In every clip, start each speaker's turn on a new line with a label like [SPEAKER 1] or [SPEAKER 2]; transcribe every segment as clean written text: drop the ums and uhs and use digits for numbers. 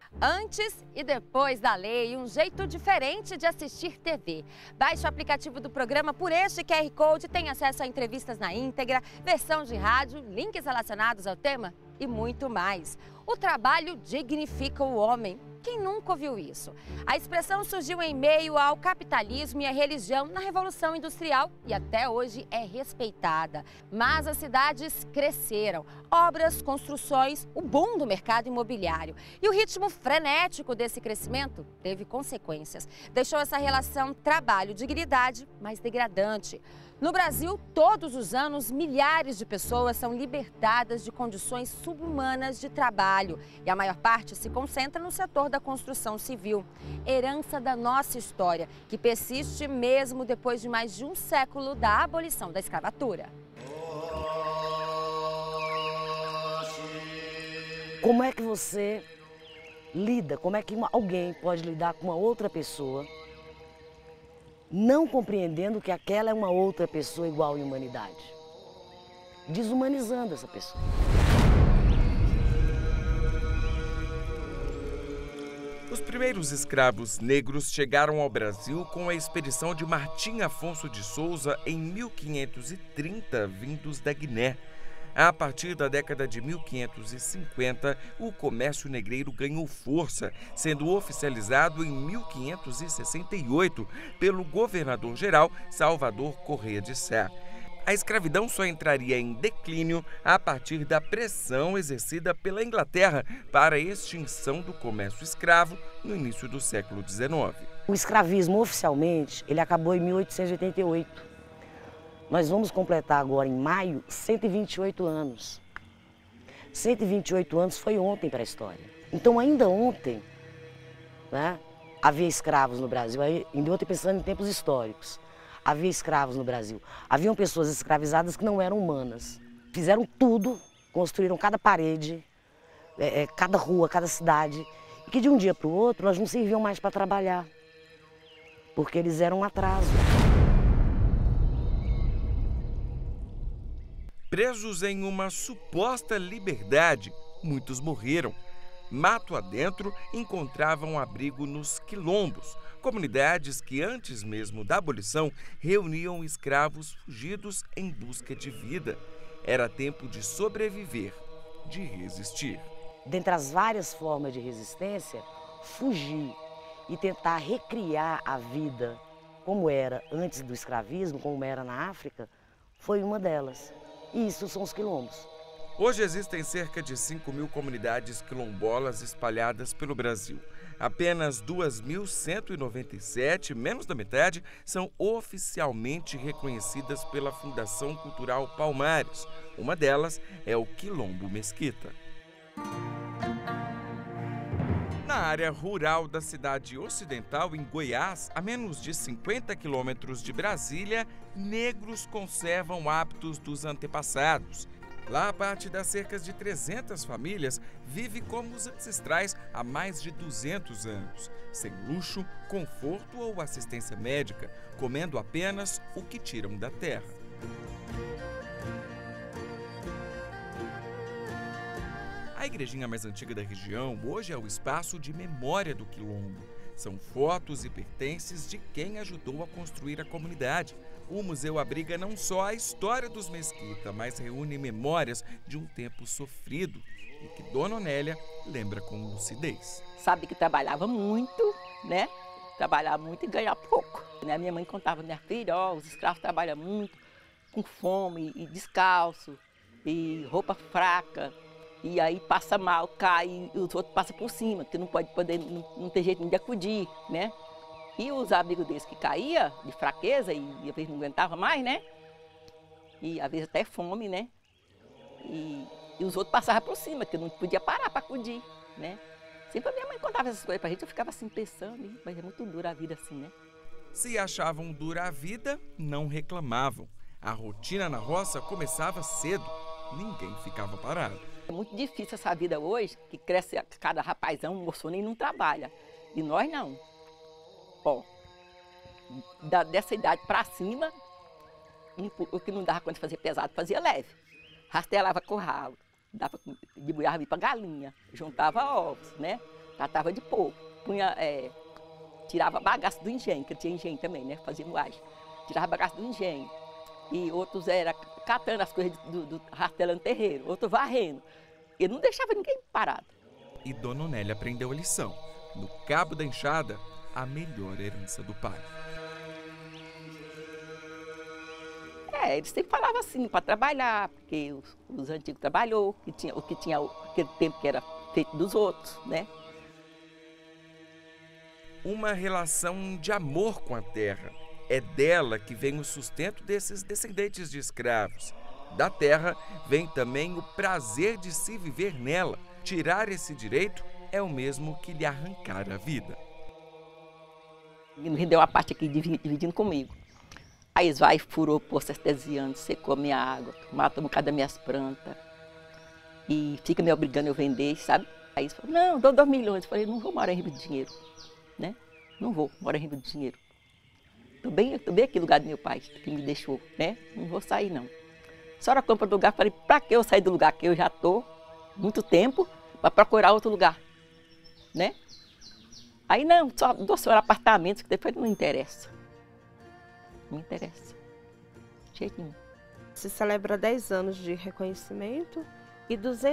[SPEAKER 1] Antes e depois da lei, um jeito diferente de assistir TV. Baixe o aplicativo do programa por este QR Code, tem acesso a entrevistas na íntegra, versão de rádio, links relacionados ao tema e muito mais. O trabalho dignifica o homem. Quem nunca ouviu isso? A expressão surgiu em meio ao capitalismo e à religião na Revolução Industrial e até hoje é respeitada. Mas as cidades cresceram, obras, construções, o boom do mercado imobiliário. E o ritmo frenético desse crescimento teve consequências. Deixou essa relação trabalho-dignidade mais degradante. No Brasil, todos os anos, milhares de pessoas são libertadas de condições subhumanas de trabalho. E a maior parte se concentra no setor da construção civil. Herança da nossa história, que persiste mesmo depois de mais de um século da abolição da escravatura.
[SPEAKER 2] Como é que você lida, como é que alguém pode lidar com uma outra pessoa não compreendendo que aquela é uma outra pessoa igual em humanidade, desumanizando essa pessoa.
[SPEAKER 3] Os primeiros escravos negros chegaram ao Brasil com a expedição de Martim Afonso de Souza em 1530, vindos da Guiné. A partir da década de 1550, o comércio negreiro ganhou força, sendo oficializado em 1568 pelo governador-geral Salvador Correia de Sá. A escravidão só entraria em declínio a partir da pressão exercida pela Inglaterra para a extinção do comércio escravo no início do século XIX.
[SPEAKER 2] O escravismo, oficialmente, ele acabou em 1888. Nós vamos completar agora, em maio, 128 anos. 128 anos foi ontem para a história. Então, ainda ontem, né, havia escravos no Brasil, ainda ontem pensando em tempos históricos. Havia escravos no Brasil. Haviam pessoas escravizadas que não eram humanas. Fizeram tudo, construíram cada parede, cada rua, cada cidade. E que de um dia para o outro, elas não serviam mais para trabalhar, porque eles eram um atraso.
[SPEAKER 3] Presos em uma suposta liberdade, muitos morreram. Mato adentro, encontravam abrigo nos quilombos, comunidades que antes mesmo da abolição reuniam escravos fugidos em busca de vida. Era tempo de sobreviver, de resistir.
[SPEAKER 2] Dentre as várias formas de resistência, fugir e tentar recriar a vida como era antes do escravismo, como era na África, foi uma delas. E isso são os quilombos.
[SPEAKER 3] Hoje existem cerca de 5.000 comunidades quilombolas espalhadas pelo Brasil. Apenas 2.197, menos da metade, são oficialmente reconhecidas pela Fundação Cultural Palmares. Uma delas é o Quilombo Mesquita. Na área rural da cidade ocidental, em Goiás, a menos de 50 quilômetros de Brasília, negros conservam hábitos dos antepassados. Lá, parte das cerca de 300 famílias vive como os ancestrais há mais de 200 anos, sem luxo, conforto ou assistência médica, comendo apenas o que tiram da terra. A igrejinha mais antiga da região hoje é o espaço de memória do Quilombo. São fotos e pertences de quem ajudou a construir a comunidade. O museu abriga não só a história dos Mesquita, mas reúne memórias de um tempo sofrido e que Dona Onélia lembra com lucidez.
[SPEAKER 4] Sabe que trabalhava muito, né? Trabalhava muito e ganhava pouco. A minha mãe contava, minha filha, os escravos trabalham muito, com fome e descalço, e roupa fraca. E aí passa mal, cai, e os outros passam por cima, porque não tem jeito de acudir, né? E os amigos deles que caíam de fraqueza e às vezes não aguentava mais, né? E às vezes até fome, né? E os outros passavam por cima, porque não podia parar para acudir, né? Sempre a minha mãe contava essas coisas pra gente, eu ficava assim pensando, mas é muito dura a vida assim, né?
[SPEAKER 3] Se achavam dura a vida, não reclamavam. A rotina na roça começava cedo, ninguém ficava parado.
[SPEAKER 4] É muito difícil essa vida hoje, que cresce cada rapazão, moço nem não trabalha. E nós não. Ó, dessa idade para cima, o que não dava conta de fazer pesado, fazia leve. Rastelava curral, dava de buiarra para galinha, juntava ovos, né? tratava de porco, tirava bagaço do engenho, que tinha engenho também, né? Fazia moagem. Tirava bagaço do engenho. E outros era catando as coisas rastelando terreiro, outro varrendo. Ele não deixava ninguém parado.
[SPEAKER 3] E Dona Onélia aprendeu a lição. No cabo da enxada, a melhor herança do pai.
[SPEAKER 4] Eles sempre falavam assim, para trabalhar, porque os antigos trabalhou, o que tinha aquele tempo que era feito dos outros, né?
[SPEAKER 3] Uma relação de amor com a terra. É dela que vem o sustento desses descendentes de escravos. Da terra vem também o prazer de se viver nela. Tirar esse direito é o mesmo que lhe arrancar a vida.
[SPEAKER 4] Ele me deu uma parte aqui dividindo comigo. Aí eles vai, furou o poço artesiano, secou a minha água, matou um bocado das minhas plantas. E fica me obrigando a eu vender, sabe? Aí eles falaram, não, dou 2 milhões. Eu falei, não vou morar em Rio de Dinheiro, né? Não vou morar em Rio de Dinheiro. Tô bem aqui no lugar do meu pai, que me deixou, né? Não vou sair, não. A senhora compra do lugar, falei, pra que eu sair do lugar que eu já tô muito tempo, para procurar outro lugar, né? Aí não, só dou a senhora apartamentos, que depois não interessa. Não interessa, de jeito nenhum.
[SPEAKER 5] Se celebra 10 anos de reconhecimento e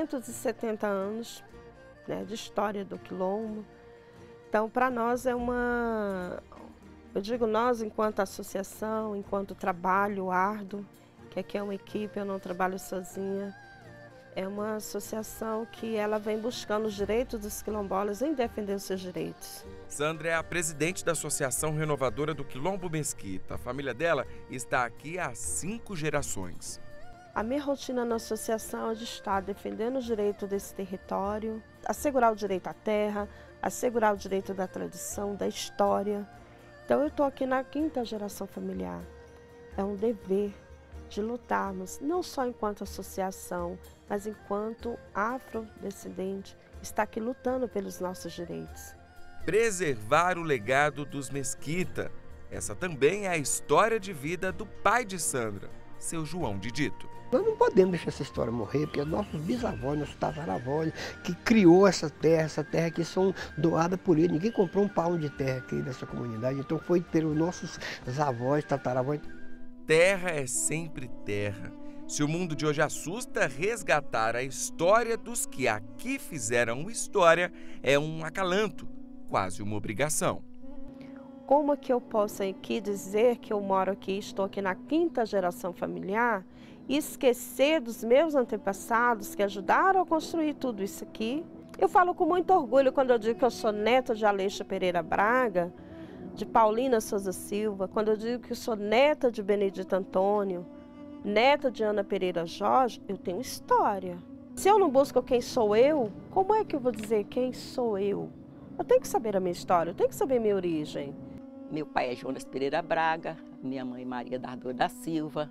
[SPEAKER 5] 270 anos, né, de história do Quilombo. Então, para nós é uma... Eu digo nós enquanto associação, enquanto trabalho árduo, que aqui é uma equipe, eu não trabalho sozinha. É uma associação que ela vem buscando os direitos dos quilombolas em defender os seus direitos.
[SPEAKER 3] Sandra é a presidente da Associação Renovadora do Quilombo Mesquita. A família dela está aqui há 5 gerações.
[SPEAKER 5] A minha rotina na associação é de estar defendendo o direito desse território, assegurar o direito à terra, assegurar o direito da tradição, da história. Então eu estou aqui na 5ª geração familiar. É um dever de lutarmos, não só enquanto associação, mas enquanto afrodescendente, está aqui lutando pelos nossos direitos.
[SPEAKER 3] Preservar o legado dos Mesquita. Essa também é a história de vida do pai de Sandra, seu João Didito.
[SPEAKER 6] Nós não podemos deixar essa história morrer, porque nossos bisavós, nossos tataravós, que criou essa terra que são doadas por ele. Ninguém comprou um palmo de terra aqui nessa comunidade, então foi pelos nossos avós, tataravós.
[SPEAKER 3] Terra é sempre terra. Se o mundo de hoje assusta, resgatar a história dos que aqui fizeram história é um acalanto, quase uma obrigação.
[SPEAKER 5] Como é que eu posso aqui dizer que eu moro aqui, estou aqui na 5ª geração familiar, e esquecer dos meus antepassados que ajudaram a construir tudo isso aqui? Eu falo com muito orgulho quando eu digo que eu sou neta de Aleixo Pereira Braga, de Paulina Souza Silva, quando eu digo que eu sou neta de Benedito Antônio, neta de Ana Pereira Jorge, eu tenho história. Se eu não busco quem sou eu, como é que eu vou dizer quem sou eu? Eu tenho que saber a minha história, eu tenho que saber a minha origem.
[SPEAKER 4] Meu pai é Jonas Pereira Braga, minha mãe Maria Dardor da Silva,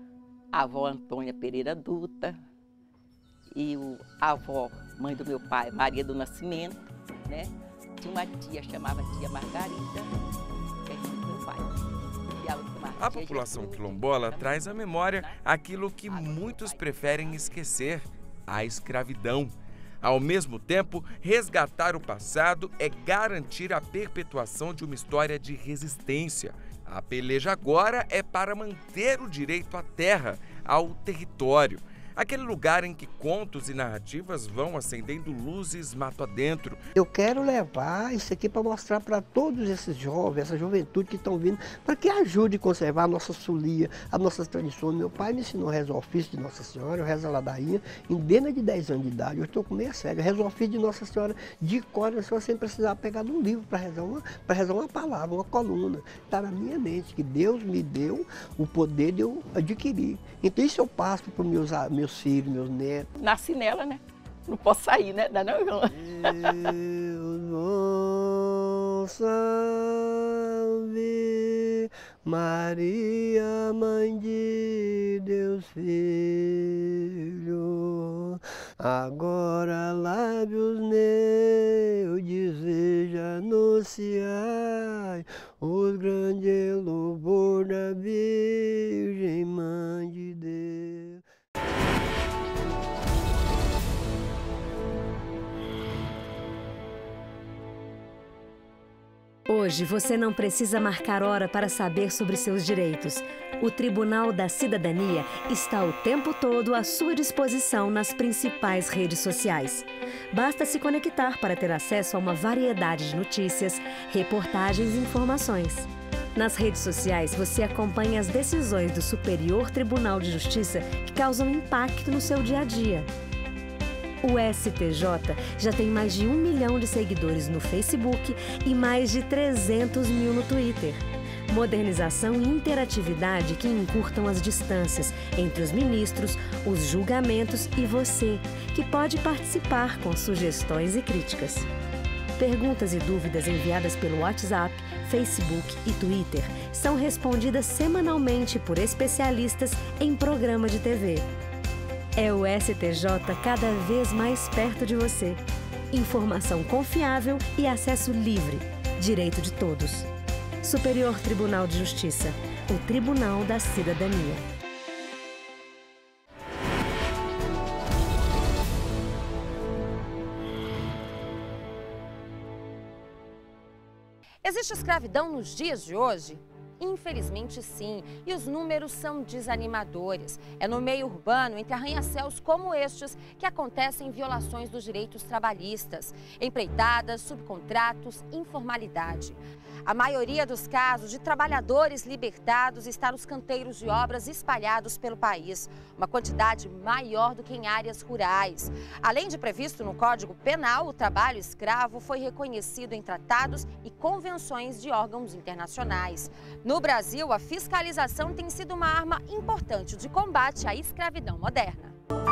[SPEAKER 4] a avó Antônia Pereira Duta e a avó, mãe do meu pai, Maria do Nascimento, né? Tinha uma tia, chamava tia Margarida, que é irmã do meu pai.
[SPEAKER 3] A população quilombola traz à memória aquilo que muitos preferem esquecer, a escravidão. Ao mesmo tempo, resgatar o passado é garantir a perpetuação de uma história de resistência. A peleja agora é para manter o direito à terra, ao território. Aquele lugar em que contos e narrativas vão acendendo luzes mato adentro.
[SPEAKER 6] Eu quero levar isso aqui para mostrar para todos esses jovens, essa juventude que estão vindo, para que ajude a conservar a nossa folia, as nossas tradições. Meu pai me ensinou a rezar o ofício de Nossa Senhora, eu rezo a ladainha, em dentro de 10 anos de idade, eu estou com meia cega, eu rezo o ofício de Nossa Senhora de cor, sem precisar pegar num livro para rezar uma palavra, uma coluna. Está na minha mente, que Deus me deu o poder de eu adquirir. Então isso eu passo para os meus filhos, meus netos.
[SPEAKER 4] Nasci nela, né? Não posso sair, né? Não, não.
[SPEAKER 6] Deus salve, Maria, Mãe de Deus Filho, agora lábios meus deseja anunciar os grandes louvor da Virgem Mãe de Deus.
[SPEAKER 7] Hoje você não precisa marcar hora para saber sobre seus direitos. O Tribunal da Cidadania está o tempo todo à sua disposição nas principais redes sociais. Basta se conectar para ter acesso a uma variedade de notícias, reportagens e informações. Nas redes sociais, você acompanha as decisões do Superior Tribunal de Justiça que causam impacto no seu dia a dia. O STJ já tem mais de 1 milhão de seguidores no Facebook e mais de 300 mil no Twitter. Modernização e interatividade que encurtam as distâncias entre os ministros, os julgamentos e você, que pode participar com sugestões e críticas. Perguntas e dúvidas enviadas pelo WhatsApp, Facebook e Twitter são respondidas semanalmente por especialistas em programa de TV. É o STJ cada vez mais perto de você. Informação confiável e acesso livre. Direito de todos. Superior Tribunal de Justiça. O Tribunal da Cidadania.
[SPEAKER 1] Existe escravidão nos dias de hoje? Infelizmente sim, e os números são desanimadores. É no meio urbano, entre arranha-céus como estes, que acontecem violações dos direitos trabalhistas, empreitadas, subcontratos, informalidade. A maioria dos casos de trabalhadores libertados está nos canteiros de obras espalhados pelo país, uma quantidade maior do que em áreas rurais. Além de previsto no Código Penal, o trabalho escravo foi reconhecido em tratados e convenções de órgãos internacionais. No Brasil, a fiscalização tem sido uma arma importante de combate à escravidão moderna.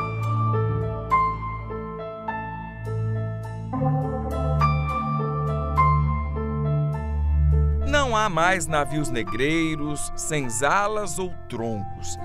[SPEAKER 3] Não há mais navios negreiros, senzalas ou troncos.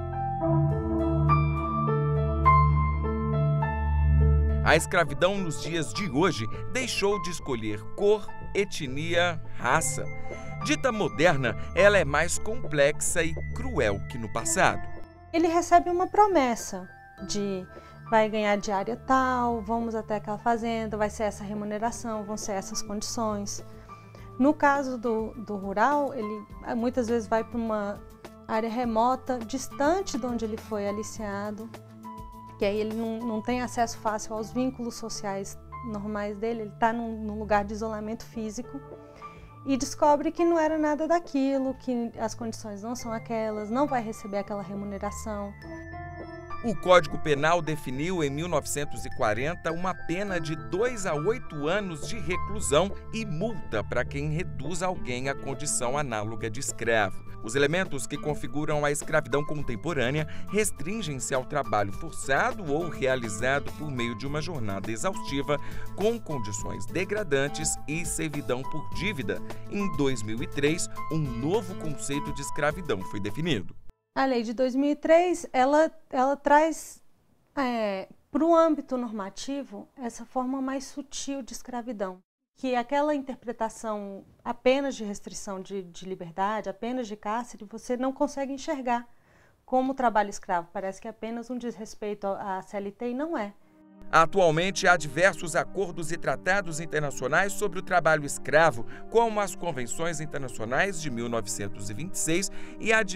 [SPEAKER 3] A escravidão nos dias de hoje deixou de escolher cor, etnia, raça. Dita moderna, ela é mais complexa e cruel que no passado.
[SPEAKER 8] Ele recebe uma promessa de vai ganhar diária tal, vamos até aquela fazenda, vai ser essa remuneração, vão ser essas condições. No caso do rural, ele muitas vezes vai para uma área remota, distante de onde ele foi aliciado, que aí ele não tem acesso fácil aos vínculos sociais normais dele, ele está num lugar de isolamento físico e descobre que não era nada daquilo, que as condições não são aquelas, não vai receber aquela remuneração.
[SPEAKER 3] O Código Penal definiu em 1940 uma pena de 2 a 8 anos de reclusão e multa para quem reduz alguém à condição análoga de escravo. Os elementos que configuram a escravidão contemporânea restringem-se ao trabalho forçado ou realizado por meio de uma jornada exaustiva com condições degradantes e servidão por dívida. Em 2003, um novo conceito de escravidão foi definido.
[SPEAKER 8] A lei de 2003, ela traz para o âmbito normativo essa forma mais sutil de escravidão, que aquela interpretação apenas de restrição de liberdade, apenas de cárcere, você não consegue enxergar como trabalho escravo. Parece que é apenas um desrespeito à CLT e não é.
[SPEAKER 3] Atualmente, há diversos acordos e tratados internacionais sobre o trabalho escravo, como as Convenções Internacionais de 1926 e a de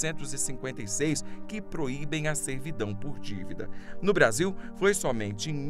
[SPEAKER 3] 1956, que proíbem a servidão por dívida. No Brasil, foi somente em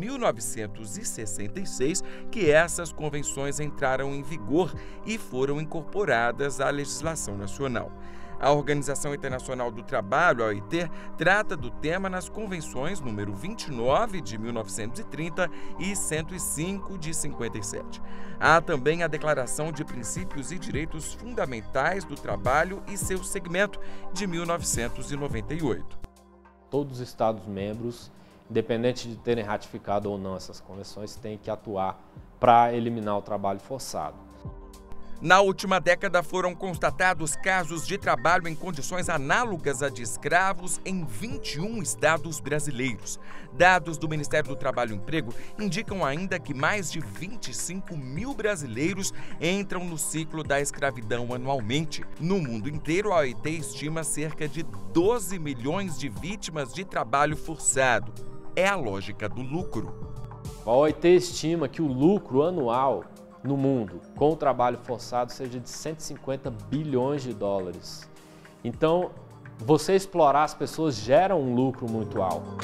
[SPEAKER 3] 1966 que essas convenções entraram em vigor e foram incorporadas à legislação nacional. A Organização Internacional do Trabalho, a OIT, trata do tema nas convenções número 29 de 1930 e 105 de 57. Há também a Declaração de Princípios e Direitos Fundamentais do Trabalho e seu segmento, de 1998.
[SPEAKER 9] Todos os Estados-membros, independente de terem ratificado ou não essas convenções, têm que atuar para eliminar o trabalho forçado.
[SPEAKER 3] Na última década foram constatados casos de trabalho em condições análogas a de escravos em 21 estados brasileiros. Dados do Ministério do Trabalho e Emprego indicam ainda que mais de 25 mil brasileiros entram no ciclo da escravidão anualmente. No mundo inteiro, a OIT estima cerca de 12 milhões de vítimas de trabalho forçado. É a lógica do lucro.
[SPEAKER 9] A OIT estima que o lucro anual no mundo com o trabalho forçado seja de 150 bilhões de dólares. Então, você explorar as pessoas gera um lucro muito alto.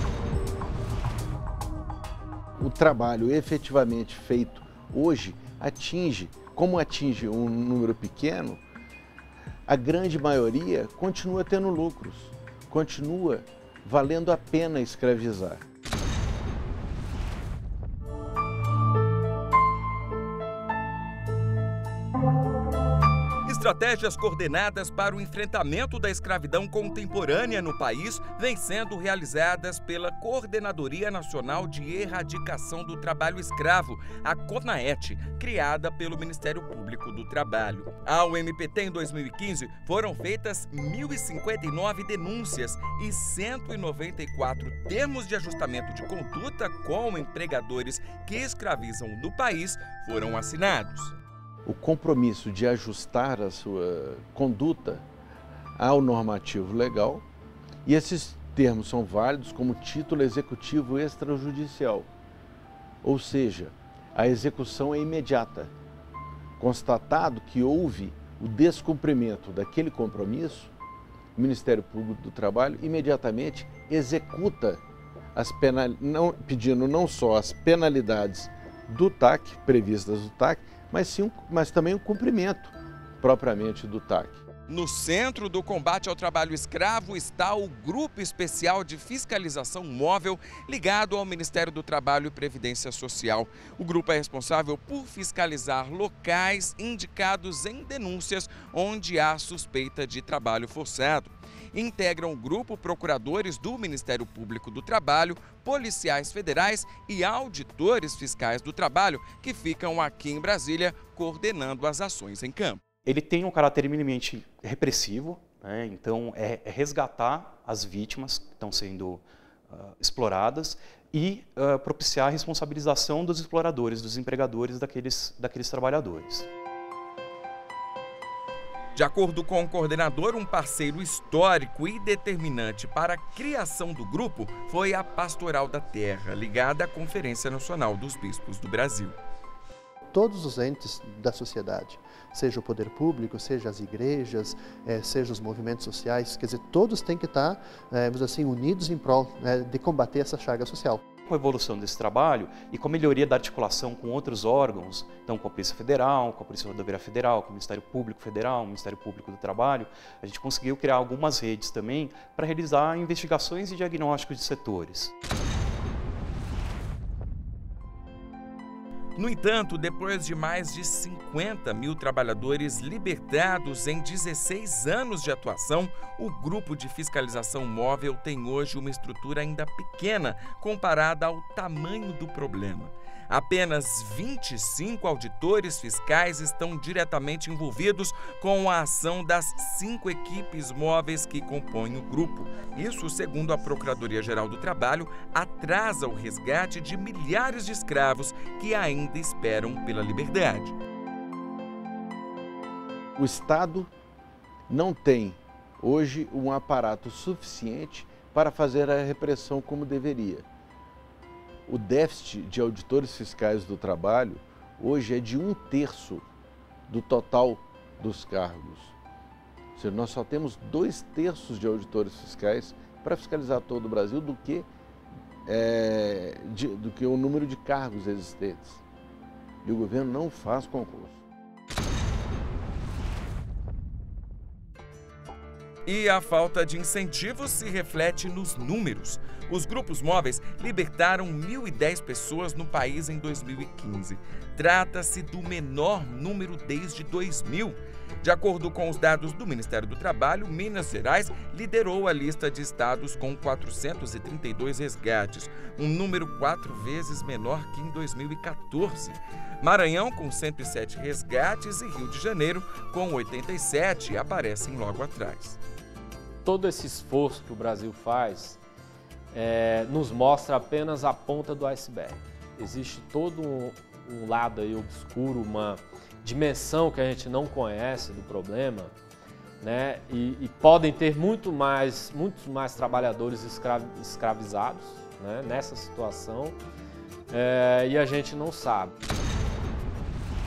[SPEAKER 10] O trabalho efetivamente feito hoje como atinge um número pequeno, a grande maioria continua tendo lucros, continua valendo a pena escravizar.
[SPEAKER 3] Estratégias coordenadas para o enfrentamento da escravidão contemporânea no país vêm sendo realizadas pela Coordenadoria Nacional de Erradicação do Trabalho Escravo, a CONAET, criada pelo Ministério Público do Trabalho. Ao MPT, em 2015, foram feitas 1.059 denúncias e 194 termos de ajustamento de conduta com empregadores que escravizam no país foram assinados.
[SPEAKER 10] O compromisso de ajustar a sua conduta ao normativo legal, e esses termos são válidos como título executivo extrajudicial, ou seja, a execução é imediata. Constatado que houve o descumprimento daquele compromisso, o Ministério Público do Trabalho imediatamente executa pedindo não só as penalidades do TAC, previstas do TAC, mas também o cumprimento propriamente do TAC.
[SPEAKER 3] No centro do combate ao trabalho escravo está o Grupo Especial de Fiscalização Móvel, ligado ao Ministério do Trabalho e Previdência Social. O grupo é responsável por fiscalizar locais indicados em denúncias onde há suspeita de trabalho forçado. Integram o grupo procuradores do Ministério Público do Trabalho, policiais federais e auditores fiscais do trabalho, que ficam aqui em Brasília coordenando as ações em campo.
[SPEAKER 11] Ele tem um caráter minimamente repressivo, né? Então é resgatar as vítimas que estão sendo exploradas e propiciar a responsabilização dos exploradores, dos empregadores daqueles trabalhadores.
[SPEAKER 3] De acordo com o coordenador, um parceiro histórico e determinante para a criação do grupo foi a Pastoral da Terra, ligada à Conferência Nacional dos Bispos do Brasil.
[SPEAKER 12] Todos os entes da sociedade, seja o poder público, seja as igrejas, seja os movimentos sociais, quer dizer, todos têm que estar, vamos dizer assim, unidos em prol de combater essa chaga social.
[SPEAKER 11] Com a evolução desse trabalho e com a melhoria da articulação com outros órgãos, então com a Polícia Federal, com a Polícia Rodoviária Federal, com o Ministério Público Federal, o Ministério Público do Trabalho, a gente conseguiu criar algumas redes também para realizar investigações e diagnósticos de setores.
[SPEAKER 3] No entanto, depois de mais de 50 mil trabalhadores libertados em 16 anos de atuação, o Grupo de Fiscalização Móvel tem hoje uma estrutura ainda pequena comparada ao tamanho do problema. Apenas 25 auditores fiscais estão diretamente envolvidos com a ação das 5 equipes móveis que compõem o grupo. Isso, segundo a Procuradoria-Geral do Trabalho, atrasa o resgate de milhares de escravos que ainda esperam pela liberdade.
[SPEAKER 10] O Estado não tem hoje um aparato suficiente para fazer a repressão como deveria. O déficit de auditores fiscais do trabalho hoje é de 1/3 do total dos cargos. Ou seja, nós só temos 2/3 de auditores fiscais para fiscalizar todo o Brasil do que o número de cargos existentes. E o governo não faz concurso.
[SPEAKER 3] E a falta de incentivos se reflete nos números. Os grupos móveis libertaram 1.010 pessoas no país em 2015. Trata-se do menor número desde 2000. De acordo com os dados do Ministério do Trabalho, Minas Gerais liderou a lista de estados com 432 resgates, um número 4 vezes menor que em 2014. Maranhão, com 107 resgates, e Rio de Janeiro, com 87, aparecem logo atrás.
[SPEAKER 9] Todo esse esforço que o Brasil faz nos mostra apenas a ponta do iceberg. Existe todo um lado aí obscuro, uma dimensão que a gente não conhece do problema, né? E podem ter muitos mais trabalhadores escravizados, né, nessa situação, e a gente não sabe.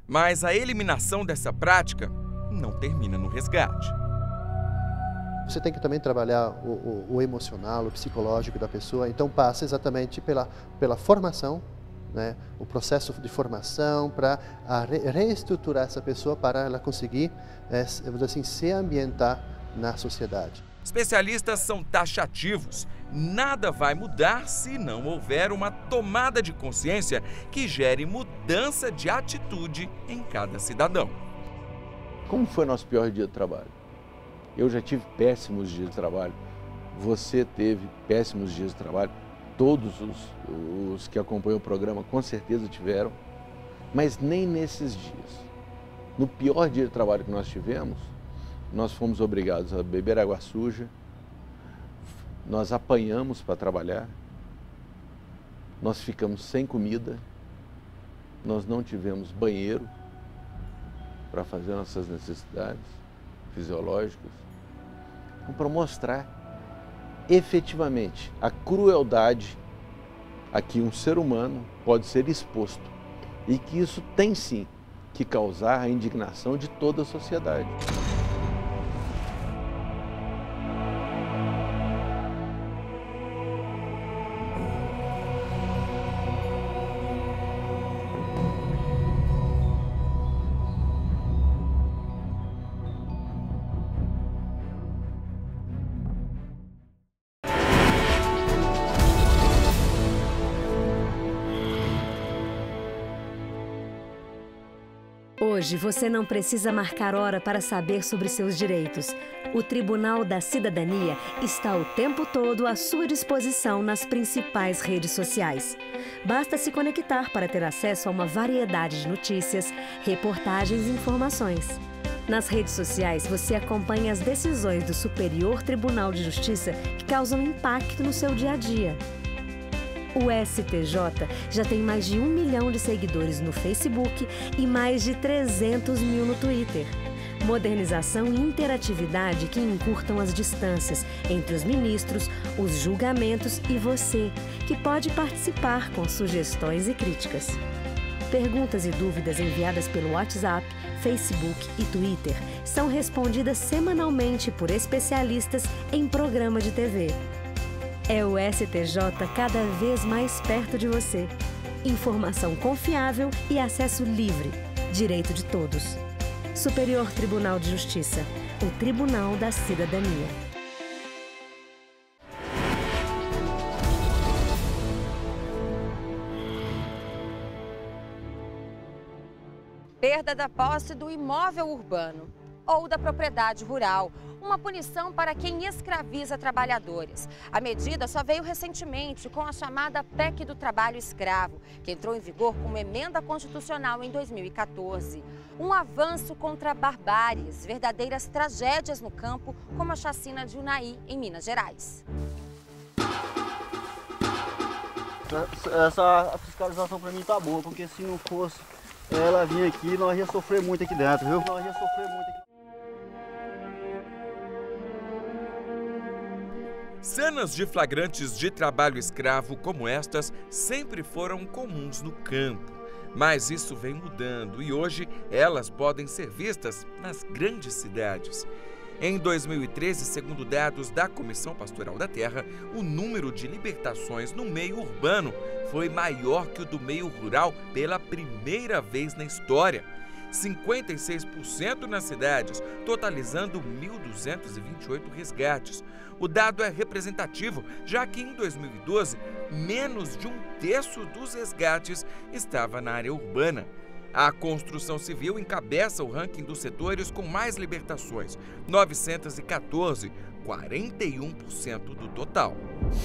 [SPEAKER 3] Mas a eliminação dessa prática não termina no resgate.
[SPEAKER 12] Você tem que também trabalhar o emocional, o psicológico da pessoa, então passa exatamente pela formação, né? O processo de formação para reestruturar essa pessoa para ela conseguir, vamos dizer assim, se ambientar na sociedade.
[SPEAKER 3] Especialistas são taxativos. Nada vai mudar se não houver uma tomada de consciência que gere mudança de atitude em cada cidadão.
[SPEAKER 10] Como foi nosso pior dia de trabalho? Eu já tive péssimos dias de trabalho. Você teve péssimos dias de trabalho. Todos os que acompanham o programa com certeza tiveram. Mas nem nesses dias. No pior dia de trabalho que nós tivemos, nós fomos obrigados a beber água suja, nós apanhamos para trabalhar, nós ficamos sem comida, nós não tivemos banheiro para fazer nossas necessidades fisiológicas. Então, para mostrar efetivamente a crueldade a que um ser humano pode ser exposto e que isso tem sim que causar a indignação de toda a sociedade.
[SPEAKER 7] Hoje você não precisa marcar hora para saber sobre seus direitos. O Tribunal da Cidadania está o tempo todo à sua disposição nas principais redes sociais. Basta se conectar para ter acesso a uma variedade de notícias, reportagens e informações. Nas redes sociais você acompanha as decisões do Superior Tribunal de Justiça que causam impacto no seu dia a dia. O STJ já tem mais de 1 milhão de seguidores no Facebook e mais de 300 mil no Twitter. Modernização e interatividade que encurtam as distâncias entre os ministros, os julgamentos e você, que pode participar com sugestões e críticas. Perguntas e dúvidas enviadas pelo WhatsApp, Facebook e Twitter são respondidas semanalmente por especialistas em programa de TV. É o STJ cada vez mais perto de você. Informação confiável e acesso livre. Direito de todos. Superior Tribunal de Justiça. O Tribunal da Cidadania.
[SPEAKER 1] Perda da posse do imóvel urbano ou da propriedade rural. Uma punição para quem escraviza trabalhadores. A medida só veio recentemente com a chamada PEC do Trabalho Escravo, que entrou em vigor com uma emenda constitucional em 2014. Um avanço contra barbáries, verdadeiras tragédias no campo, como a chacina de Unai, em Minas Gerais.
[SPEAKER 13] Essa fiscalização para mim tá boa, porque se não fosse ela vir aqui, nós ia sofrer muito aqui dentro, viu? Nós ia sofrer muito aqui.
[SPEAKER 3] Cenas de flagrantes de trabalho escravo como estas sempre foram comuns no campo. Mas isso vem mudando e hoje elas podem ser vistas nas grandes cidades. Em 2013, segundo dados da Comissão Pastoral da Terra, o número de libertações no meio urbano foi maior que o do meio rural pela primeira vez na história. 56% nas cidades, totalizando 1.228 resgates. O dado é representativo, já que em 2012, menos de 1/3 dos resgates estava na área urbana. A construção civil encabeça o ranking dos setores com mais libertações, 914, 41% do total.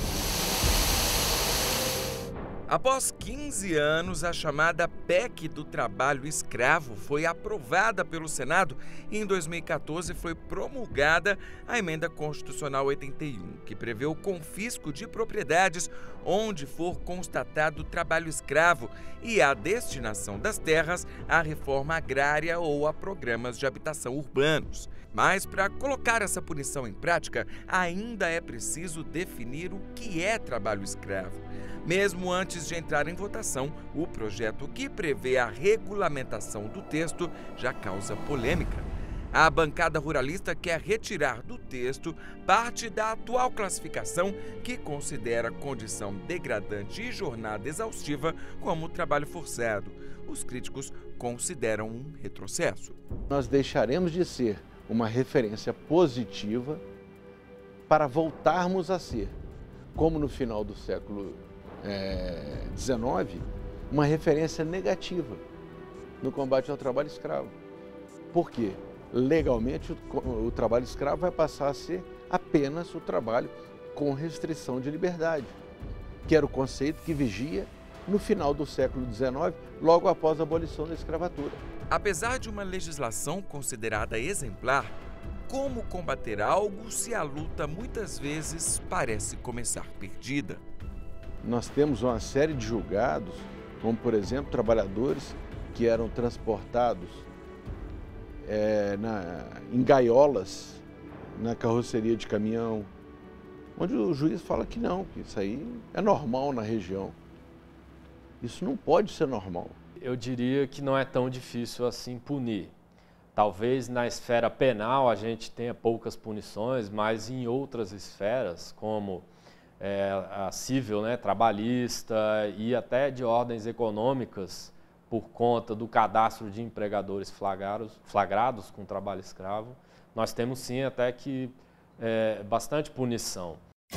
[SPEAKER 3] Após 15 anos, a chamada PEC do Trabalho Escravo foi aprovada pelo Senado e em 2014 foi promulgada a Emenda Constitucional 81, que prevê o confisco de propriedades onde for constatado trabalho escravo e a destinação das terras à reforma agrária ou a programas de habitação urbanos. Mas para colocar essa punição em prática, ainda é preciso definir o que é trabalho escravo. Mesmo antes de entrar em votação, o projeto que prevê a regulamentação do texto já causa polêmica. A bancada ruralista quer retirar do texto parte da atual classificação que considera condição degradante e jornada exaustiva como trabalho forçado. Os críticos consideram um retrocesso.
[SPEAKER 10] Nós deixaremos de ser uma referência positiva para voltarmos a ser, como no final do século XIX, uma referência negativa no combate ao trabalho escravo. Por quê? Legalmente, o trabalho escravo vai passar a ser apenas o trabalho com restrição de liberdade, que era o conceito que vigia no final do século XIX, logo após a abolição da escravatura.
[SPEAKER 3] Apesar de uma legislação considerada exemplar, como combater algo se a luta muitas vezes parece começar perdida?
[SPEAKER 10] Nós temos uma série de julgados, como por exemplo, trabalhadores que eram transportados em gaiolas na carroceria de caminhão, onde o juiz fala que não, que isso aí é normal na região. Isso não pode ser normal.
[SPEAKER 9] Eu diria que não é tão difícil assim punir. Talvez na esfera penal a gente tenha poucas punições, mas em outras esferas, como a civil, né, trabalhista e até de ordens econômicas, por conta do cadastro de empregadores flagrados com trabalho escravo, nós temos sim até que bastante punição.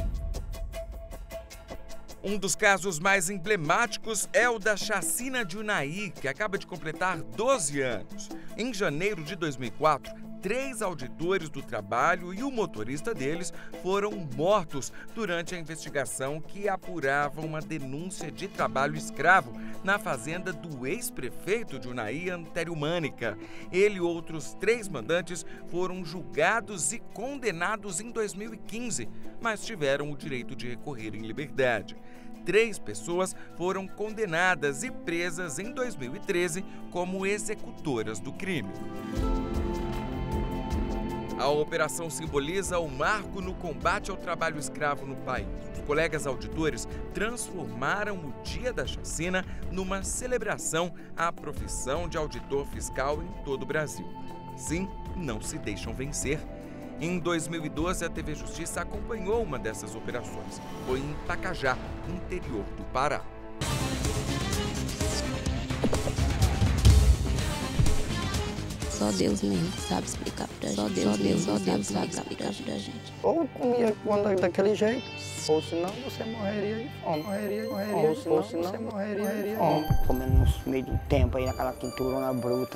[SPEAKER 3] Um dos casos mais emblemáticos é o da chacina de Unai, que acaba de completar 12 anos. Em janeiro de 2004, 3 auditores do trabalho e o motorista deles foram mortos durante a investigação que apurava uma denúncia de trabalho escravo na fazenda do ex-prefeito de Unai, Antério Mânica. Ele e outros 3 mandantes foram julgados e condenados em 2015, mas tiveram o direito de recorrer em liberdade. 3 pessoas foram condenadas e presas em 2013 como executoras do crime. A operação simboliza o marco no combate ao trabalho escravo no país. Os colegas auditores transformaram o Dia da Chacina numa celebração à profissão de auditor fiscal em todo o Brasil. Assim, não se deixam vencer. Em 2012, a TV Justiça acompanhou uma dessas operações. Foi em Pacajá, interior do Pará.
[SPEAKER 14] Só Deus mesmo sabe explicar pra gente. Só Deus sabe explicar pra gente.
[SPEAKER 15] Ou comia quando daquele jeito, ou senão você morreria de fome. Ou senão você morreria de fome.
[SPEAKER 16] Comendo no meio do tempo aí, naquela quinturona bruta.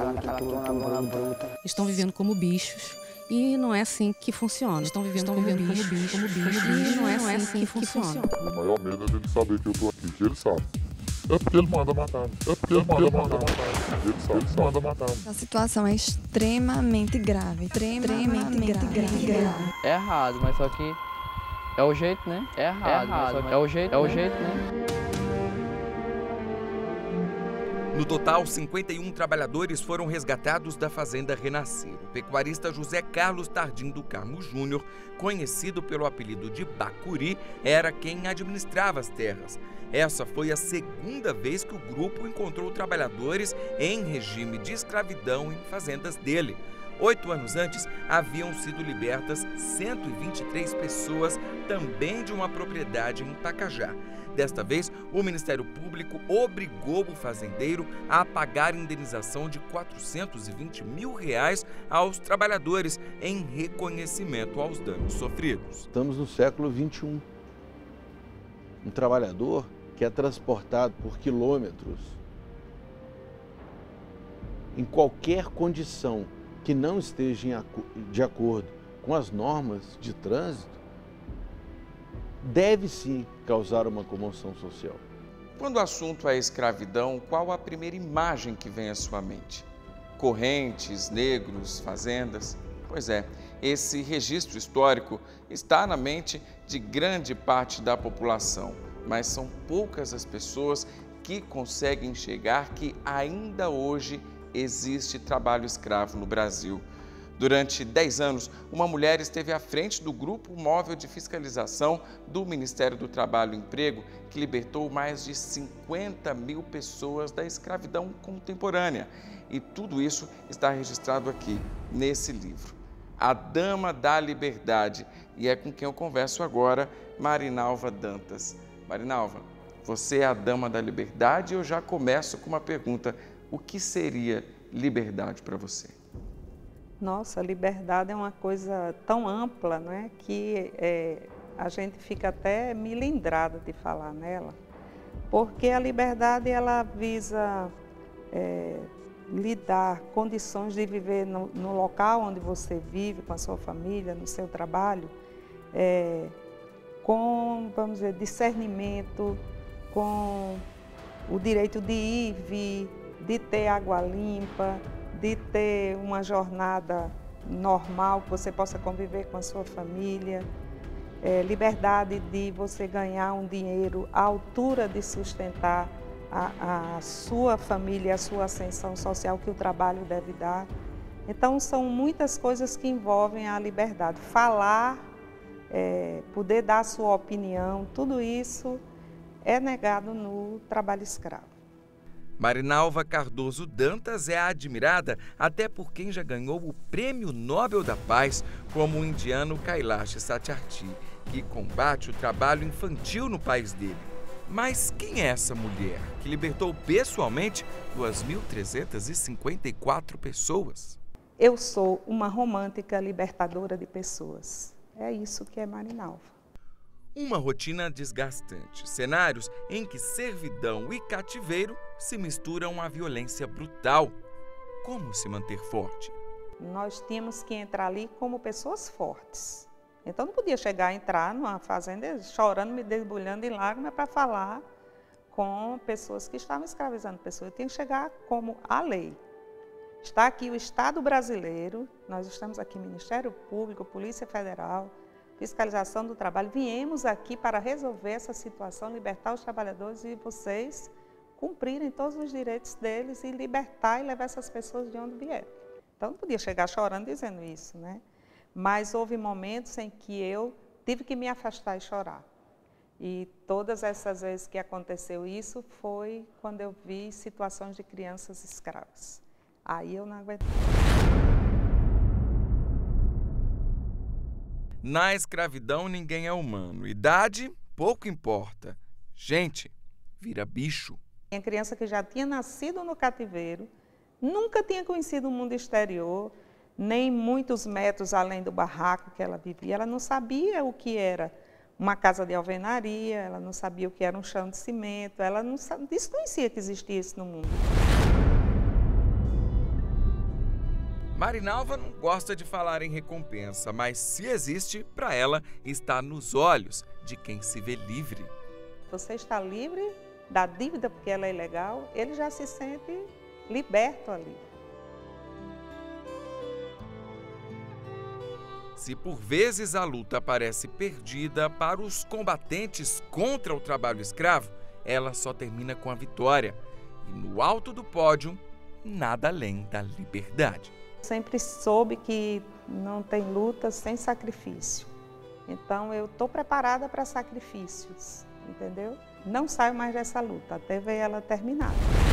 [SPEAKER 17] Estão vivendo como bichos. E não é assim que funciona. Estão vivendo como bichos. E não é assim que funciona.
[SPEAKER 18] O maior medo é dele saber que eu tô aqui, que ele sabe. É porque ele manda matar. Ele manda matar.
[SPEAKER 19] A situação é extremamente grave.
[SPEAKER 20] É errado, mas só que é o jeito, né? É errado, mas só que é o jeito, né?
[SPEAKER 3] No total, 51 trabalhadores foram resgatados da fazenda Renascer. O pecuarista José Carlos Tardim do Carmo Júnior, conhecido pelo apelido de Bacuri, era quem administrava as terras. Essa foi a segunda vez que o grupo encontrou trabalhadores em regime de escravidão em fazendas dele. 8 anos antes, haviam sido libertas 123 pessoas, também de uma propriedade em Pacajá. Desta vez, o Ministério Público obrigou o fazendeiro a pagar indenização de R$ 420 mil aos trabalhadores em reconhecimento aos danos sofridos.
[SPEAKER 10] Estamos no século XXI. Um trabalhador que é transportado por quilômetros em qualquer condição que não esteja de acordo com as normas de trânsito, deve sim causar uma comoção social.
[SPEAKER 3] Quando o assunto é escravidão, qual a primeira imagem que vem à sua mente? Correntes, negros, fazendas? Pois é, esse registro histórico está na mente de grande parte da população, mas são poucas as pessoas que conseguem enxergar que ainda hoje existe trabalho escravo no Brasil. Durante 10 anos, uma mulher esteve à frente do Grupo Móvel de Fiscalização do Ministério do Trabalho e Emprego, que libertou mais de 50 mil pessoas da escravidão contemporânea. E tudo isso está registrado aqui, nesse livro. A Dama da Liberdade. E é com quem eu converso agora, Marinalva Dantas. Marinalva, você é a Dama da Liberdade e eu já começo com uma pergunta. O que seria liberdade para você?
[SPEAKER 21] Nossa, liberdade é uma coisa tão ampla, não é? Que a gente fica até milindrada de falar nela, porque a liberdade ela visa lhe dar condições de viver no local onde você vive, com a sua família, no seu trabalho, com, vamos dizer, discernimento, com o direito de ir e vir, de ter água limpa, de ter uma jornada normal, que você possa conviver com a sua família, liberdade de você ganhar um dinheiro à altura de sustentar a sua família, a sua ascensão social que o trabalho deve dar. Então, são muitas coisas que envolvem a liberdade. Falar, poder dar a sua opinião, tudo isso é negado no trabalho escravo.
[SPEAKER 3] Marinalva Cardoso Dantas é admirada até por quem já ganhou o Prêmio Nobel da Paz, como o indiano Kailash Satyarthi, que combate o trabalho infantil no país dele. Mas quem é essa mulher que libertou pessoalmente 2.354 pessoas?
[SPEAKER 21] Eu sou uma romântica libertadora de pessoas. É isso que é Marinalva.
[SPEAKER 3] Uma rotina desgastante, cenários em que servidão e cativeiro se misturam à violência brutal. Como se manter forte?
[SPEAKER 21] Nós tínhamos que entrar ali como pessoas fortes. Então não podia chegar a entrar numa fazenda chorando, me debulhando em lágrimas para falar com pessoas que estavam escravizando pessoas. Eu tinha que chegar como a lei. Está aqui o Estado brasileiro, nós estamos aqui Ministério Público, Polícia Federal, Fiscalização do Trabalho, viemos aqui para resolver essa situação, libertar os trabalhadores e vocês cumprirem todos os direitos deles e libertar e levar essas pessoas de onde vieram. Então não podia chegar chorando dizendo isso, né? Mas houve momentos em que eu tive que me afastar e chorar. E todas essas vezes que aconteceu isso foi quando eu vi situações de crianças escravas. Aí eu não aguentei.
[SPEAKER 3] Na escravidão, ninguém é humano. Idade, pouco importa. Gente, vira bicho.
[SPEAKER 21] A criança que já tinha nascido no cativeiro, nunca tinha conhecido o mundo exterior, nem muitos metros além do barraco que ela vivia. Ela não sabia o que era uma casa de alvenaria, ela não sabia o que era um chão de cimento, ela não desconhecia que existia isso no mundo.
[SPEAKER 3] Marinalva não gosta de falar em recompensa, mas se existe, para ela, está nos olhos de quem se vê livre.
[SPEAKER 21] Você está livre da dívida porque ela é ilegal, ele já se sente liberto ali.
[SPEAKER 3] Se por vezes a luta parece perdida para os combatentes contra o trabalho escravo, ela só termina com a vitória. E no alto do pódio, nada além da liberdade.
[SPEAKER 21] Sempre soube que não tem luta sem sacrifício. Então eu estou preparada para sacrifícios, entendeu? Não saio mais dessa luta, até ver ela terminar.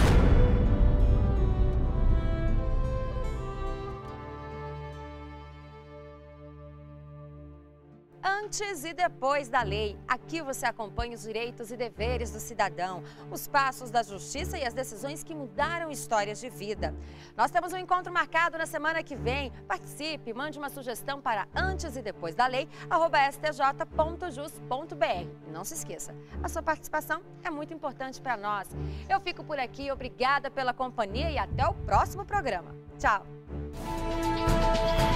[SPEAKER 1] Antes e depois da lei, aqui você acompanha os direitos e deveres do cidadão, os passos da justiça e as decisões que mudaram histórias de vida. Nós temos um encontro marcado na semana que vem. Participe, mande uma sugestão para antes e depois da lei, @stj.jus.br. E não se esqueça, a sua participação é muito importante para nós. Eu fico por aqui, obrigada pela companhia e até o próximo programa. Tchau!